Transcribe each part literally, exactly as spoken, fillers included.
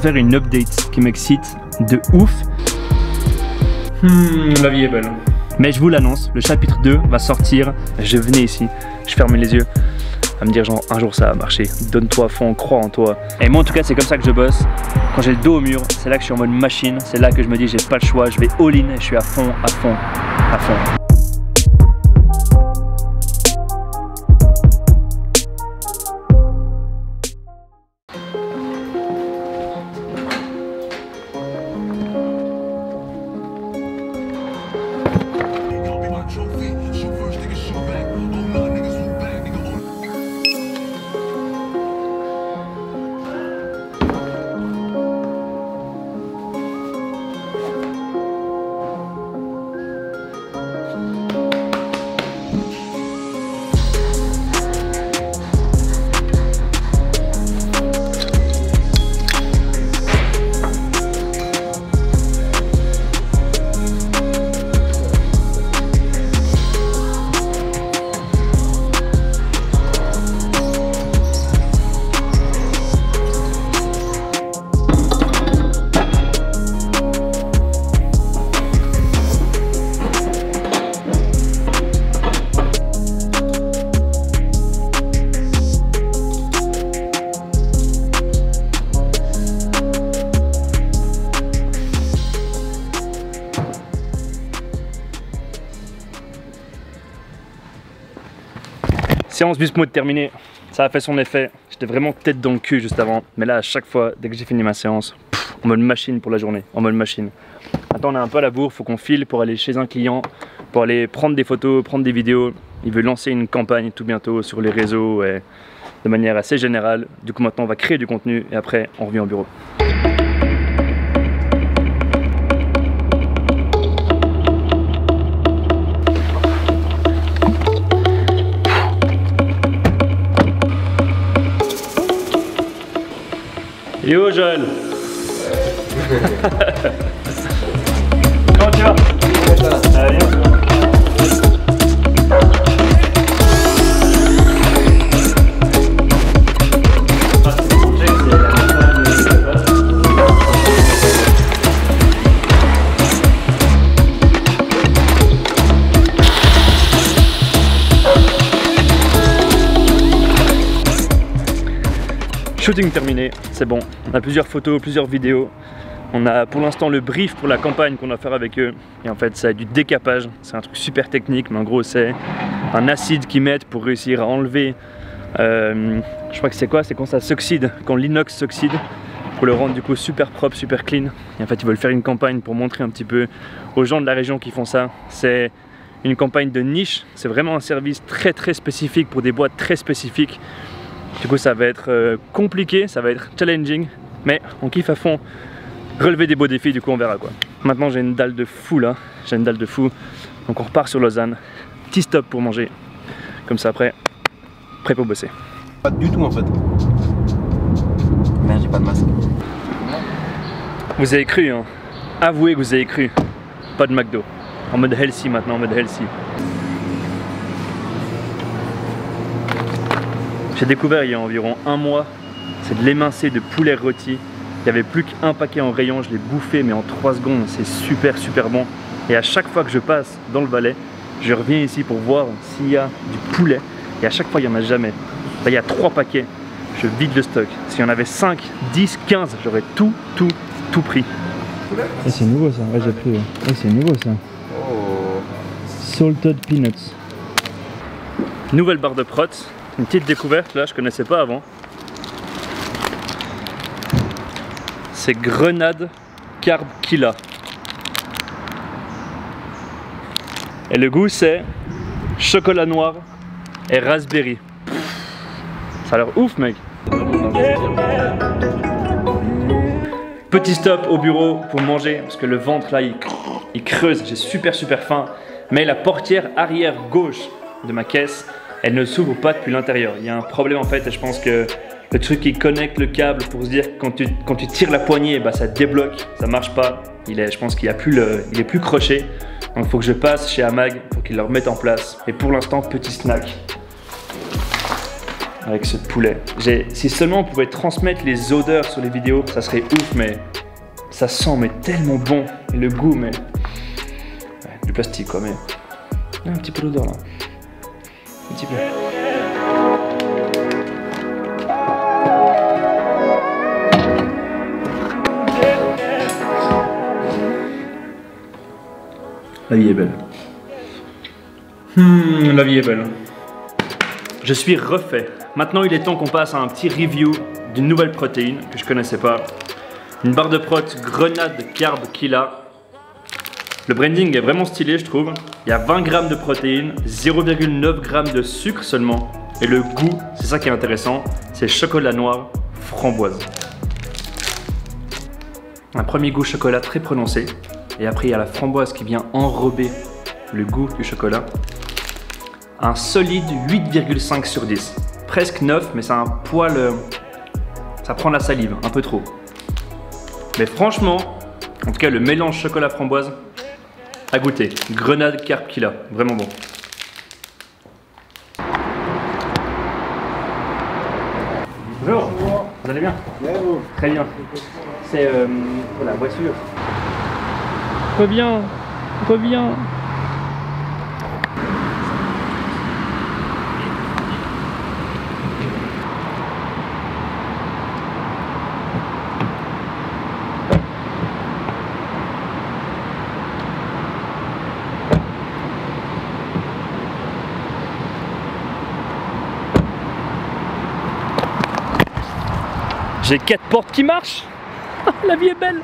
faire une update qui m'excite de ouf. Hmm, la vie est belle. Mais je vous l'annonce, le chapitre deux va sortir. Je venais ici, je fermais les yeux à me dire genre un jour ça va marcher, donne-toi à fond, crois en toi. Et moi en tout cas c'est comme ça que je bosse. Quand j'ai le dos au mur, c'est là que je suis en mode machine, c'est là que je me dis j'ai pas le choix, je vais all-in et je suis à fond, à fond, à fond. Séance Bus Mode terminée, ça a fait son effet. J'étais vraiment tête dans le cul juste avant. Mais là à chaque fois, dès que j'ai fini ma séance, pff, en mode machine pour la journée, en mode machine. Maintenant on est un peu à la bourre, faut qu'on file pour aller chez un client, pour aller prendre des photos, prendre des vidéos. Il veut lancer une campagne tout bientôt sur les réseaux et de manière assez générale. Du coup maintenant on va créer du contenu et après on revient au bureau. Yo Joël. Comment tu vas? Allez, on se voit. Shooting terminé, c'est bon. On a plusieurs photos, plusieurs vidéos. On a pour l'instant le brief pour la campagne qu'on va faire avec eux. Et en fait, ça a du décapage. C'est un truc super technique, mais en gros, c'est un acide qu'ils mettent pour réussir à enlever. Euh, je crois que c'est quoi? C'est quand ça s'oxyde, quand l'inox s'oxyde, pour le rendre du coup super propre, super clean. Et en fait, ils veulent faire une campagne pour montrer un petit peu aux gens de la région qui font ça. C'est une campagne de niche. C'est vraiment un service très très spécifique pour des boîtes très spécifiques. Du coup ça va être euh, compliqué, ça va être challenging, mais on kiffe à fond relever des beaux défis, du coup on verra quoi. Maintenant j'ai une dalle de fou là, j'ai une dalle de fou, donc on repart sur Lausanne, petit stop pour manger, comme ça après, prêt pour bosser. Pas du tout en fait. Mais j'ai pas de masque. Vous avez cru hein, avouez que vous avez cru, pas de McDo, en mode healthy maintenant, en mode healthy. J'ai découvert il y a environ un mois, c'est de l'émincé de poulet rôti. Il n'y avait plus qu'un paquet en rayon, je l'ai bouffé mais en trois secondes, c'est super super bon. Et à chaque fois que je passe dans le Valais, je reviens ici pour voir s'il y a du poulet. Et à chaque fois il n'y en a jamais. Là il y a trois paquets, je vide le stock. S'il y en avait cinq, dix, quinze, j'aurais tout, tout, tout pris. Et c'est nouveau ça, ouais j'ai pris. Ouais, c'est nouveau ça. Oh. Salted peanuts. Nouvelle barre de prot. Une petite découverte là, je connaissais pas avant. C'est Grenade Carb Killa. Et le goût c'est chocolat noir et raspberry. Ça a l'air ouf mec. Petit stop au bureau pour manger parce que le ventre là il, il creuse, j'ai super super faim. Mais la portière arrière gauche de ma caisse, elle ne s'ouvre pas depuis l'intérieur. Il y a un problème en fait et je pense que le truc qui connecte le câble pour se dire que quand tu, quand tu tires la poignée, bah, ça débloque, ça marche pas. Il est, je pense qu'il est plus le, il est plus croché. Donc il faut que je passe chez Amag pour qu'ils le remettent en place. Et pour l'instant, petit snack. avec ce poulet. Si seulement on pouvait transmettre les odeurs sur les vidéos, ça serait ouf, mais ça sent mais tellement bon. Et le goût, mais... Ouais, du plastique quoi, mais... Il y a un petit peu d'odeur là. Un petit peu. La vie est belle. Hmm, la vie est belle. Je suis refait. Maintenant, il est temps qu'on passe à un petit review d'une nouvelle protéine que je connaissais pas. Une barre de prot Grenade Carb Killa. Le branding est vraiment stylé, je trouve. Il y a vingt grammes de protéines, zéro virgule neuf grammes de sucre seulement. Et le goût, c'est ça qui est intéressant, c'est chocolat noir framboise. Un premier goût chocolat très prononcé. Et après, il y a la framboise qui vient enrober le goût du chocolat. Un solide huit virgule cinq sur dix. Presque neuf, mais c'est un poil... Ça prend la salive, un peu trop. Mais franchement, en tout cas, le mélange chocolat-framboise, à goûter. Grenade Carb Killa, vraiment bon. Bonjour, vous allez bien? Très bien. C'est euh, la voiture. Reviens, reviens. J'ai quatre portes qui marchent. La vie est belle.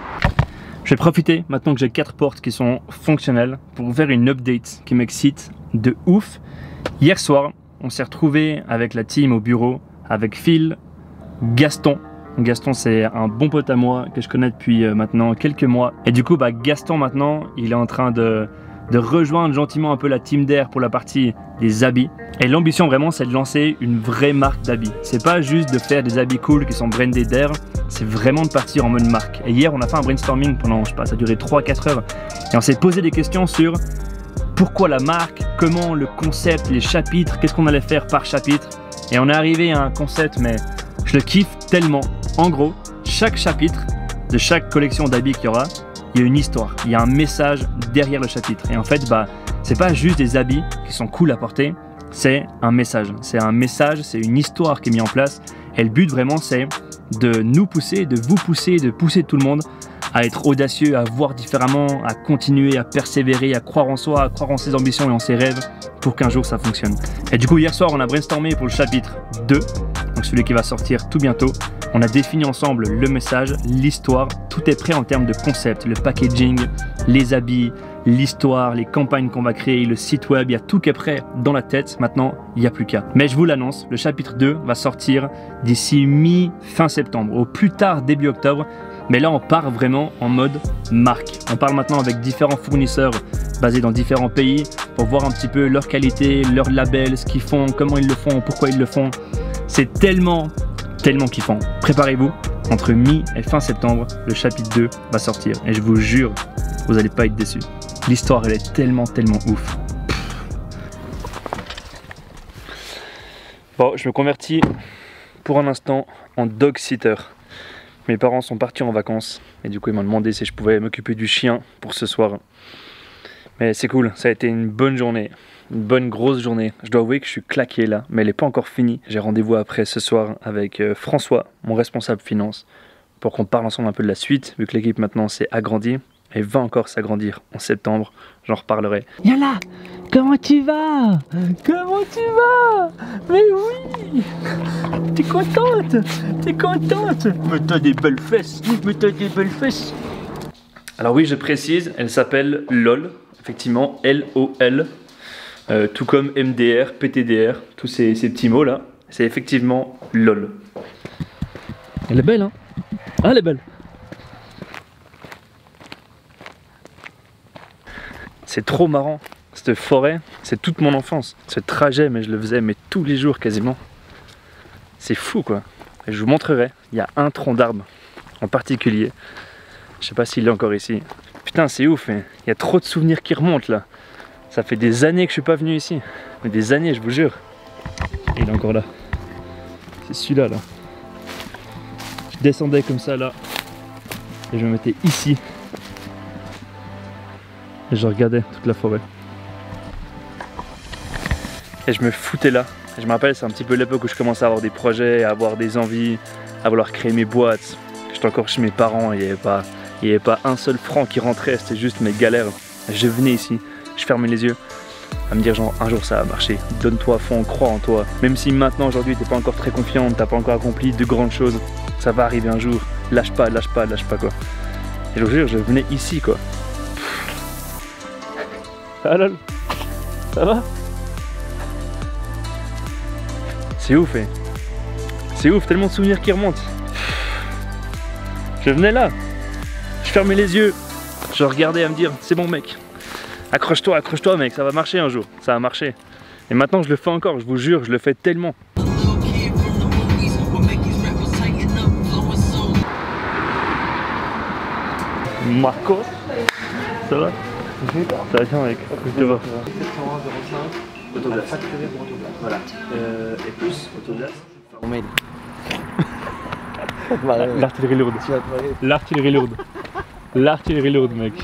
Je vais profiter maintenant que j'ai quatre portes qui sont fonctionnelles pour vous faire une update qui m'excite de ouf. Hier soir, on s'est retrouvé avec la team au bureau, avec Phil, Gaston. Gaston, c'est un bon pote à moi que je connais depuis maintenant quelques mois. Et du coup, bah, Gaston maintenant, il est en train de, de rejoindre gentiment un peu la team d'Air pour la partie des habits. Et l'ambition vraiment, c'est de lancer une vraie marque d'habits. C'est pas juste de faire des habits cool qui sont brandés d'Air, c'est vraiment de partir en mode marque. Et hier, on a fait un brainstorming pendant, je sais pas, ça a duré trois à quatre heures. Et on s'est posé des questions sur pourquoi la marque, comment le concept, les chapitres, qu'est-ce qu'on allait faire par chapitre. Et on est arrivé à un concept, mais je le kiffe tellement. En gros, chaque chapitre de chaque collection d'habits qu'il y aura, il y a une histoire, il y a un message derrière le chapitre. Et en fait, bah, c'est pas juste des habits qui sont cool à porter, c'est un message. C'est un message, c'est une histoire qui est mise en place. Et le but vraiment, c'est de nous pousser, de vous pousser, de pousser tout le monde à être audacieux, à voir différemment, à continuer, à persévérer, à croire en soi, à croire en ses ambitions et en ses rêves pour qu'un jour ça fonctionne. Et du coup, hier soir, on a brainstormé pour le chapitre deux, donc celui qui va sortir tout bientôt. On a défini ensemble le message, l'histoire, tout est prêt en termes de concept, le packaging, les habits, l'histoire, les campagnes qu'on va créer, le site web, il y a tout qui est prêt dans la tête. Maintenant, il n'y a plus qu'à. Mais je vous l'annonce, le chapitre deux va sortir d'ici mi-fin septembre, au plus tard début octobre. Mais là, on part vraiment en mode marque. On parle maintenant avec différents fournisseurs basés dans différents pays pour voir un petit peu leur qualité, leur label, ce qu'ils font, comment ils le font, pourquoi ils le font. C'est tellement, tellement kiffant. Préparez-vous, entre mi et fin septembre, le chapitre deux va sortir. Et je vous jure, vous n'allez pas être déçus. L'histoire, elle est tellement, tellement ouf. Bon, je me convertis pour un instant en dog sitter. Mes parents sont partis en vacances et du coup ils m'ont demandé si je pouvais m'occuper du chien pour ce soir. Mais c'est cool, ça a été une bonne journée, une bonne grosse journée. Je dois avouer que je suis claqué là, mais elle n'est pas encore finie. J'ai rendez-vous après ce soir avec François, mon responsable finance, pour qu'on parle ensemble un peu de la suite, vu que l'équipe maintenant s'est agrandie et va encore s'agrandir en septembre. J'en reparlerai. Yala, comment tu vas? Comment tu vas? Mais oui! T'es contente? T'es contente? Mais t'as des belles fesses! Mais t'as des belles fesses! Alors oui, je précise, elle s'appelle LOL, effectivement, L O L, euh, tout comme M D R, P T D R, tous ces, ces petits mots là, c'est effectivement LOL. Elle est belle, hein? Ah, elle est belle! C'est trop marrant, cette forêt, c'est toute mon enfance. Ce trajet, mais je le faisais mais tous les jours quasiment. C'est fou quoi. Et je vous montrerai, il y a un tronc d'arbre en particulier. Je sais pas s'il est encore ici. Putain, c'est ouf, il y a trop de souvenirs qui remontent là. Ça fait des années que je suis pas venu ici. Mais des années, je vous jure. Il est encore là. c'est celui-là là. Je descendais comme ça là et je me mettais ici et je regardais toute la forêt. Et je me foutais là. Et je me rappelle, c'est un petit peu l'époque où je commençais à avoir des projets, à avoir des envies, à vouloir créer mes boîtes. J'étais encore chez mes parents, il n'y avait pas, il n'y avait pas un seul franc qui rentrait, c'était juste mes galères. Je venais ici, je fermais les yeux, à me dire genre un jour ça va marcher, donne-toi à fond, crois en toi. Même si maintenant aujourd'hui t'es pas encore très confiante, t'as pas encore accompli de grandes choses, ça va arriver un jour, lâche pas, lâche pas, lâche pas quoi. Et je vous jure, je venais ici quoi. Ah lol, ça va? C'est ouf, eh. C'est ouf, tellement de souvenirs qui remontent. Je venais là, je fermais les yeux, je regardais à me dire, c'est bon mec, accroche-toi, accroche-toi mec, ça va marcher un jour, ça va marcher. Et maintenant je le fais encore, je vous jure, je le fais tellement. Marco, ça va? Ça va bien mec, je te vois. Autoglace. Voilà. Euh, et plus autoglace. Mon mail. L'artillerie lourde. L'artillerie lourde. L'artillerie lourde, mec.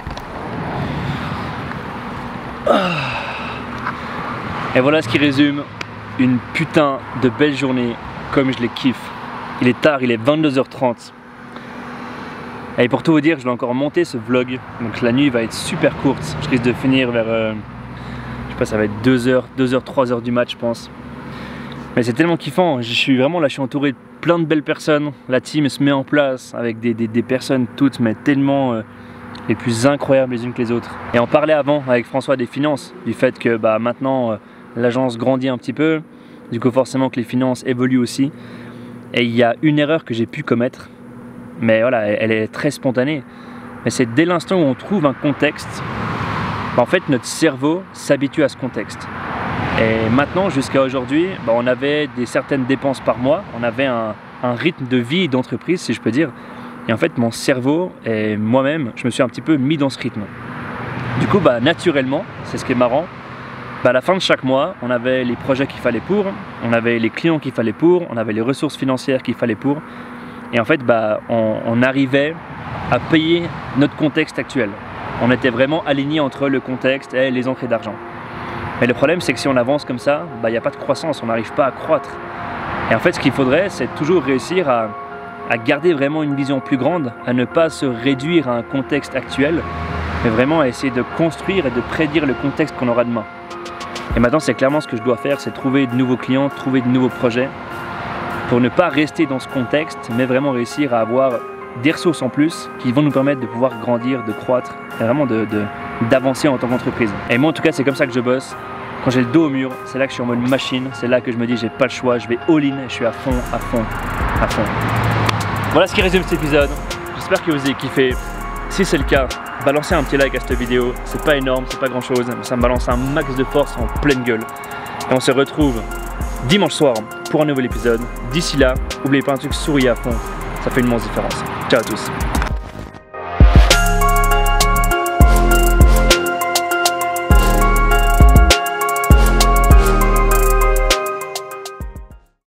Et voilà ce qui résume une putain de belle journée comme je les kiffe. Il est tard, il est vingt-deux heures trente. Et pour tout vous dire, je vais encore monter ce vlog. Donc la nuit va être super courte. Je risque de finir vers... Euh, je sais pas, ça va être deux heures, deux heures, trois heures du match, je pense. Mais c'est tellement kiffant. Je suis vraiment là, je suis entouré de plein de belles personnes. La team se met en place avec des, des, des personnes toutes, mais tellement euh, les plus incroyables les unes que les autres. Et on parlait avant avec François des finances, du fait que bah, maintenant euh, l'agence grandit un petit peu. Du coup, forcément que les finances évoluent aussi. Et il y a une erreur que j'ai pu commettre. Mais voilà, elle est très spontanée. Mais c'est dès l'instant où on trouve un contexte, bah en fait notre cerveau s'habitue à ce contexte. Et maintenant, jusqu'à aujourd'hui, bah on avait des certaines dépenses par mois, on avait un, un rythme de vie d'entreprise, si je peux dire. Et en fait, mon cerveau et moi-même, je me suis un petit peu mis dans ce rythme. Du coup, bah, naturellement, c'est ce qui est marrant, bah, à la fin de chaque mois, on avait les projets qu'il fallait pour, on avait les clients qu'il fallait pour, on avait les ressources financières qu'il fallait pour. Et en fait, bah, on, on arrivait à payer notre contexte actuel. On était vraiment alignés entre le contexte et les entrées d'argent. Mais le problème, c'est que si on avance comme ça, bah, il n'y a pas de croissance, on n'arrive pas à croître. Et en fait, ce qu'il faudrait, c'est toujours réussir à, à garder vraiment une vision plus grande, à ne pas se réduire à un contexte actuel, mais vraiment à essayer de construire et de prédire le contexte qu'on aura demain. Et maintenant, c'est clairement ce que je dois faire, c'est trouver de nouveaux clients, trouver de nouveaux projets, pour ne pas rester dans ce contexte, mais vraiment réussir à avoir des ressources en plus qui vont nous permettre de pouvoir grandir, de croître, et vraiment de, de, d'avancer en tant qu'entreprise. Et moi en tout cas, c'est comme ça que je bosse. Quand j'ai le dos au mur, c'est là que je suis en mode machine, c'est là que je me dis j'ai pas le choix, je vais all-in, je suis à fond, à fond, à fond. Voilà ce qui résume cet épisode. J'espère que vous avez kiffé. Si c'est le cas, balancez un petit like à cette vidéo. C'est pas énorme, c'est pas grand chose, mais ça me balance un max de force en pleine gueule. Et on se retrouve dimanche soir pour un nouvel épisode. D'ici là, n'oubliez pas un truc, souriez à fond, ça fait une immense différence. Ciao à tous.